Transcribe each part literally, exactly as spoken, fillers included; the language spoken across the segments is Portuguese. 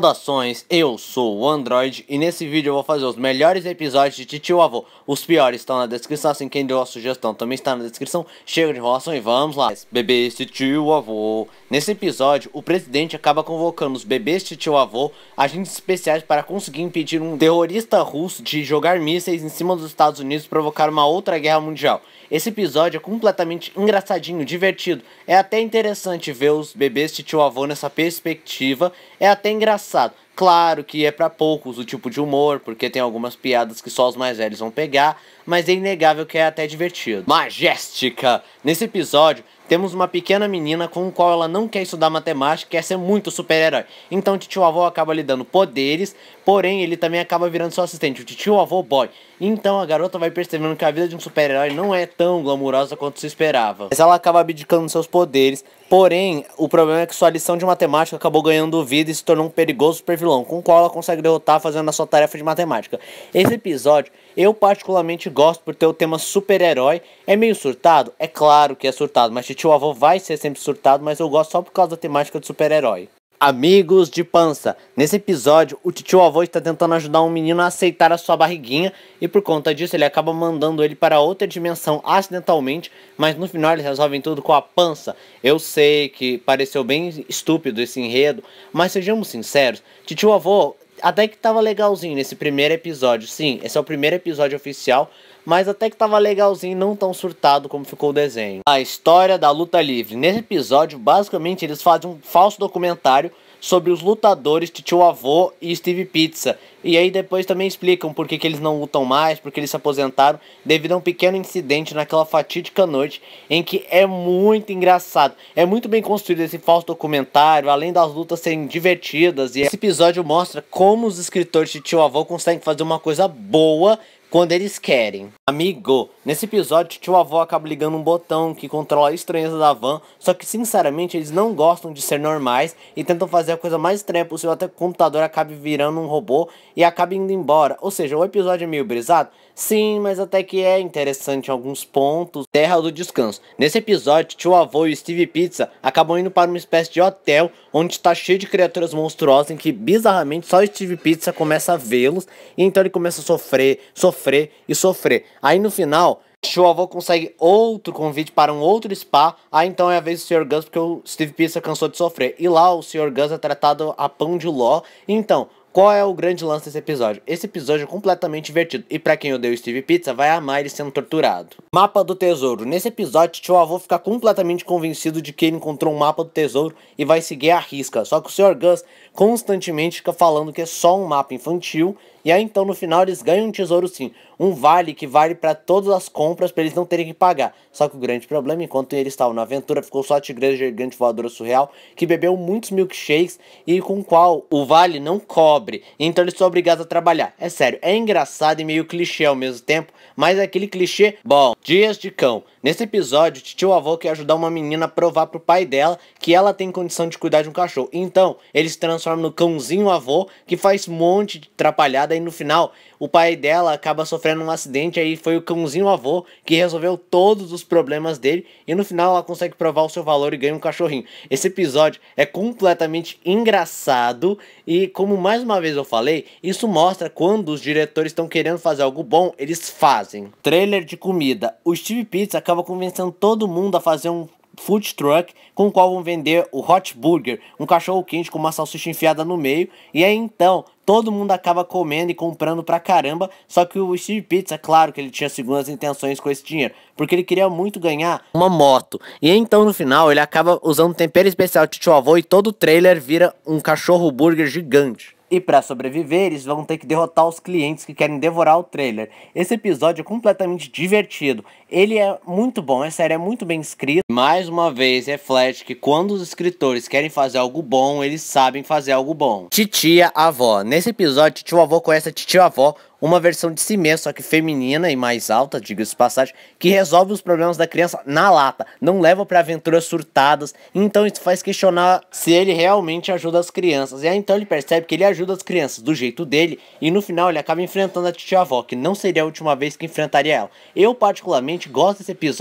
Saudações, eu sou o Android e nesse vídeo eu vou fazer os melhores episódios de Titio Avô. Os piores estão na descrição, assim quem deu a sugestão também está na descrição. Chega de enrolação e vamos lá. Bebês Titio Avô. Nesse episódio, o presidente acaba convocando os bebês Titio Avô, agentes especiais, para conseguir impedir um terrorista russo de jogar mísseis em cima dos Estados Unidos e provocar uma outra guerra mundial. Esse episódio é completamente engraçadinho, divertido. É até interessante ver os bebês Titio Avô nessa perspectiva. É até engraçado. Claro que é pra poucos o tipo de humor, porque tem algumas piadas que só os mais velhos vão pegar, mas é inegável que é até divertido. Majestica! Nesse episódio, temos uma pequena menina com a qual ela não quer estudar matemática, quer ser muito super-herói. Então o Titio Avô acaba lhe dando poderes, porém ele também acaba virando seu assistente, o Titio Avô Boy. Então a garota vai percebendo que a vida de um super-herói não é tão glamurosa quanto se esperava. Mas ela acaba abdicando seus poderes, porém o problema é que sua lição de matemática acabou ganhando vida e se tornou um perigoso super vilão, com o qual ela consegue derrotar fazendo a sua tarefa de matemática. Esse episódio eu particularmente gosto por ter o tema super-herói. É meio surtado? É claro que é surtado, mas Titio Avô vai ser sempre surtado, mas eu gosto só por causa da temática de super-herói. Amigos de pança, nesse episódio o Titio Avô está tentando ajudar um menino a aceitar a sua barriguinha e por conta disso ele acaba mandando ele para outra dimensão acidentalmente, mas no final eles resolvem tudo com a pança. Eu sei que pareceu bem estúpido esse enredo, mas sejamos sinceros, Titio Avô até que tava legalzinho nesse primeiro episódio. Sim, esse é o primeiro episódio oficial, mas até que tava legalzinho, não tão surtado como ficou o desenho. A história da luta livre. Nesse episódio, basicamente, eles fazem um falso documentário sobre os lutadores Titio Avô e Steve Pizza. E aí depois também explicam por que, que eles não lutam mais, porque eles se aposentaram devido a um pequeno incidente naquela fatídica noite, em que é muito engraçado. É muito bem construído esse falso documentário, além das lutas serem divertidas. E esse episódio mostra como os escritores de Titio Avô conseguem fazer uma coisa boa quando eles querem. Amigo, nesse episódio Titio Avô acaba ligando um botão que controla a estranheza da van, só que sinceramente eles não gostam de ser normais e tentam fazer a coisa mais estranha possível até que o computador acabe virando um robô e acabe indo embora. Ou seja, o episódio é meio brisado? Sim, mas até que é interessante em alguns pontos. Terra do descanso. Nesse episódio, Titio Avô e Steve Pizza acabam indo para uma espécie de hotel onde está cheio de criaturas monstruosas em que bizarramente só o Steve Pizza começa a vê-los e então ele começa a sofrer, sofrer e sofrer. Aí no final, Titio Avô consegue outro convite para um outro spa. Aí então é a vez do senhor Gus, porque o Steve Pizza cansou de sofrer. E lá o senhor Gus é tratado a pão de ló. Então, qual é o grande lance desse episódio? Esse episódio é completamente divertido. E pra quem odeia o Steve Pizza, vai amar ele sendo torturado. Mapa do tesouro. Nesse episódio, Titio Avô fica completamente convencido de que ele encontrou um mapa do tesouro e vai seguir a risca. Só que o senhor Gus constantemente fica falando que é só um mapa infantil. E aí então no final eles ganham um tesouro sim. Um vale que vale para todas as compras para eles não terem que pagar. Só que o grande problema, enquanto eles estavam na aventura, ficou só a tigreira gigante voadora surreal, que bebeu muitos milkshakes e com o qual o vale não cobre. Então eles são obrigados a trabalhar. É sério, é engraçado e meio clichê ao mesmo tempo, mas é aquele clichê bom. Dias de cão. Nesse episódio, Titio Avô quer ajudar uma menina a provar pro pai dela que ela tem condição de cuidar de um cachorro. Então, eles se transformam no cãozinho avô, que faz um monte de atrapalhada e no final o pai dela acaba sofrendo um acidente, aí foi o cãozinho avô que resolveu todos os problemas dele e no final ela consegue provar o seu valor e ganha um cachorrinho. Esse episódio é completamente engraçado e, como mais uma vez eu falei, isso mostra quando os diretores estão querendo fazer algo bom, eles fazem. Trailer de comida. O Steve Pizza acaba convencendo todo mundo a fazer um food truck com o qual vão vender o hot burger, um cachorro quente com uma salsicha enfiada no meio, e aí então todo mundo acaba comendo e comprando pra caramba. Só que o Steve Pizza, claro que ele tinha segundas intenções com esse dinheiro, porque ele queria muito ganhar uma moto. E aí, então no final ele acaba usando um tempero especial de Titio Avô e todo o trailer vira um cachorro burger gigante. E para sobreviver, eles vão ter que derrotar os clientes que querem devorar o trailer. Esse episódio é completamente divertido. Ele é muito bom, é sério, é muito bem escrito. Mais uma vez, reflete que quando os escritores querem fazer algo bom, eles sabem fazer algo bom. Titia Avó. Nesse episódio, Titio Avô conhece a Titia Avó, uma versão de si mesmo, só que feminina e mais alta, diga-se de passagem, que resolve os problemas da criança na lata, não leva pra aventuras surtadas. Então isso faz questionar se ele realmente ajuda as crianças. E aí então ele percebe que ele ajuda as crianças do jeito dele, e no final ele acaba enfrentando a Titia Avó, que não seria a última vez que enfrentaria ela. Eu particularmente gosto desse episódio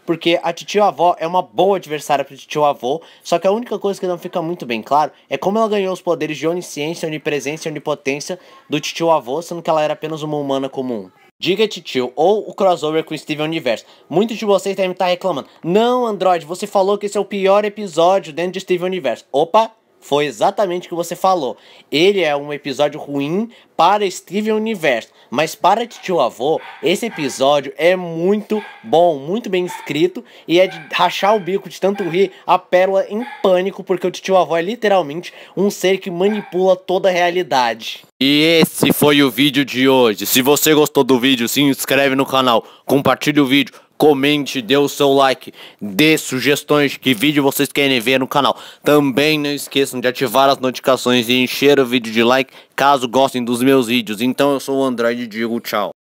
porque a Titio Avó é uma boa adversária pro Titio Avô, só que a única coisa que não fica muito bem claro é como ela ganhou os poderes de onisciência, onipresença e onipotência do Titio Avô, sendo que ela era apenas uma humana comum. Diga, Titio, ou o crossover com o Steven Universo. Muitos de vocês devem estar reclamando. Não, Android, você falou que esse é o pior episódio dentro de Steven Universo. Opa! Foi exatamente o que você falou. Ele é um episódio ruim para Steven Universo, mas para Titio Avô, esse episódio é muito bom, muito bem escrito, e é de rachar o bico de tanto rir a pérola em pânico, porque o Titio Avô é literalmente um ser que manipula toda a realidade. E esse foi o vídeo de hoje. Se você gostou do vídeo, se inscreve no canal, compartilhe o vídeo, comente, dê o seu like, dê sugestões de que vídeo vocês querem ver no canal. Também não esqueçam de ativar as notificações e encher o vídeo de like caso gostem dos meus vídeos. Então eu sou o Android e digo tchau.